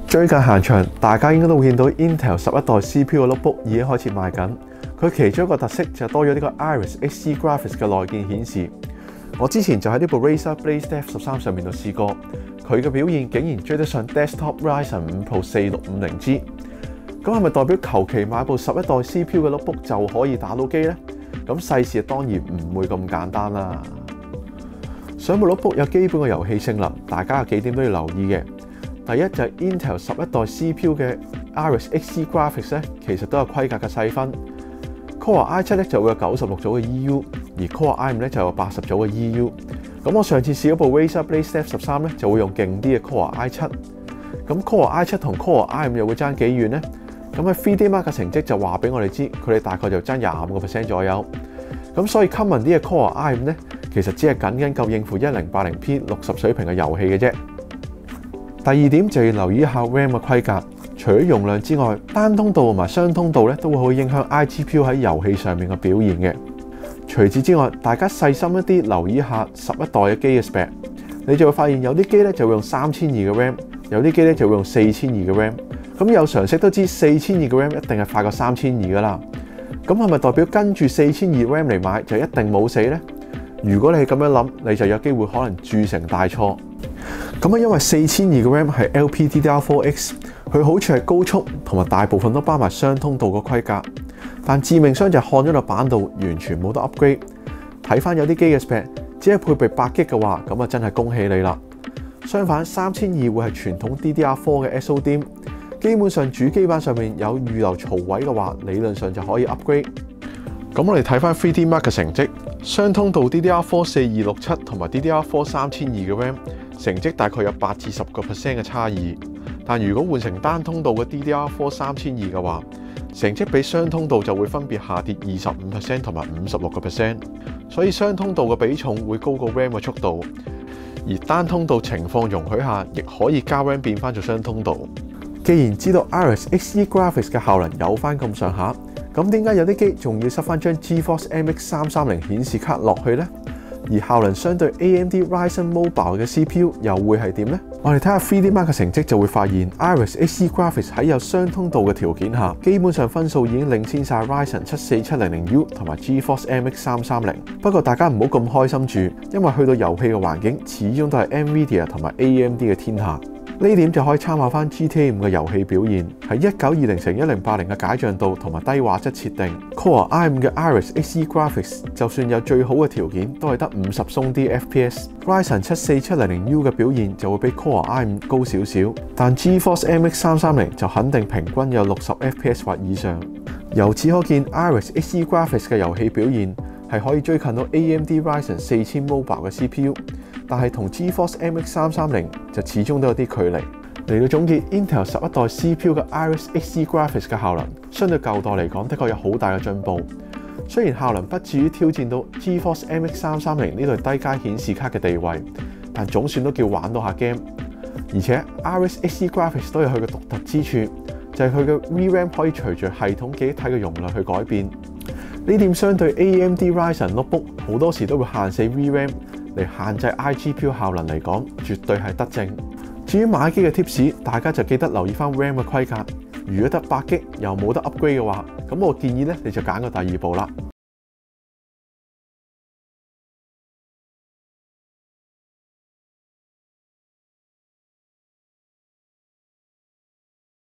最近行場，大家應該都會見到 Intel 11代 CPU 嘅 notebook 已經開始賣緊。佢其中一個特色就多咗呢個 Iris Xe Graphics 嘅內建顯示。我之前就喺呢部 Razer Blade Dev 13上面度試過，佢嘅表現竟然追得上 Desktop Ryzen 5 Pro 4650G。咁係咪代表求其買部11代 CPU 嘅 notebook 就可以打到機呢？咁世事當然唔會咁簡單啦。上部 notebook 有基本嘅遊戲性能，大家有幾點都要留意嘅。第一就係 Intel 11代 CPU 嘅 Iris Xe Graphics 咧，其實都有規格嘅細分。Core i7 咧就會有96組嘅 EU， 而 Core i5 咧就有80組嘅 EU。咁我上次試嗰部 Razer Blade Dev 13咧，就會用勁啲嘅 Core i7。咁 Core i7 同 Core i5 又會爭幾遠呢？咁喺 3D Mark 嘅成績就話俾我哋知，佢哋大概就爭25% 左右。咁所以 common 啲嘅 Core i5 咧，其實只係僅夠應付 1080p 60水平嘅遊戲嘅啫。第二點就要留意一下 RAM 嘅規格，除咗容量之外，單通道同埋雙通道咧都會好影響 iGPU 喺遊戲上面嘅表現嘅。除此之外，大家細心一啲留意一下11代嘅機嘅 spec， 你就會發現有啲機咧就會用3200嘅 RAM， 有啲機咧就會用4200嘅 RAM。咁有常識都知4200嘅 RAM 一定係快過3200噶啦。咁係咪代表跟住4200 RAM 嚟買就一定冇死呢？如果你係咁樣諗，你就有機會可能鑄成大錯。咁因為4200嘅 RAM 係 LPDDR4X， 佢好處係高速同埋大部分都包埋雙通道嘅規格，但致命傷就係看咗落版度完全冇得 upgrade。睇翻有啲機嘅 spec， 只係配備8GB嘅話，咁啊真係恭喜你啦。相反，3200會係傳統 DDR4 嘅 SODIMM， 基本上主機板上面有預留槽位嘅話，理論上就可以 upgrade。咁我哋睇翻 3D Mark 嘅成績，雙通道 DDR4 4267同埋 DDR4 3200嘅 RAM。成績大概有8至10% 嘅差異，但如果換成單通道嘅 DDR4 3200嘅話，成績比雙通道就會分別下跌25% 同埋56%，所以雙通道嘅比重會高過 RAM 嘅速度，而單通道情況容許下，亦可以加 RAM 變翻做雙通道。既然知道 Iris Xe Graphics 嘅效能有翻咁上下，咁點解有啲機仲要塞翻張 GeForce MX 330顯示卡落去呢？而效能相對 AMD Ryzen Mobile 嘅 CPU 又會係點呢？我哋睇下 3D Mark 嘅成績就會發現 ，Iris Xe Graphics 喺有雙通道嘅條件下，基本上分數已經領先晒 Ryzen 74700U 同埋 GeForce MX 330。不過大家唔好咁開心住，因為去到遊戲嘅環境，始終都係 NVIDIA 同埋 AMD 嘅天下。呢點就可以參考翻 GTA 5嘅遊戲表現，喺1920x1080嘅解像度同埋低畫質設定 ，Core i5 嘅 Iris Xe Graphics 就算有最好嘅條件，都係得50鬆啲 FPS。Ryzen 74700U 嘅表現就會比 Core i5 高少少，但 GeForce MX 330就肯定平均有60 FPS 或以上。由此可見 ，Iris Xe Graphics 嘅遊戲表現係可以追近到 AMD Ryzen 4000 Mobile 嘅 CPU。但係同 GeForce MX 330就始終都有啲距離。嚟到總結 ，Intel 11代 CPU 嘅 Iris Xe Graphics 嘅效能，相對舊代嚟講，的確有好大嘅進步。雖然效能不至於挑戰到 GeForce MX 330呢類低階顯示卡嘅地位，但總算都叫玩到下 game。而且 Iris Xe Graphics 都有佢嘅獨特之處，就係佢嘅 VRAM 可以隨住系統記憶體嘅容量去改變。呢點相對 AMD Ryzen Notebook 好多時都會限死 VRAM。嚟限制 iGPU 效能嚟講，絕對係德政。至於買機嘅 tips， 大家就記得留意翻 RAM 嘅規格。如果得8GB又冇得 upgrade 嘅話，咁我建議咧你就揀個第二部啦。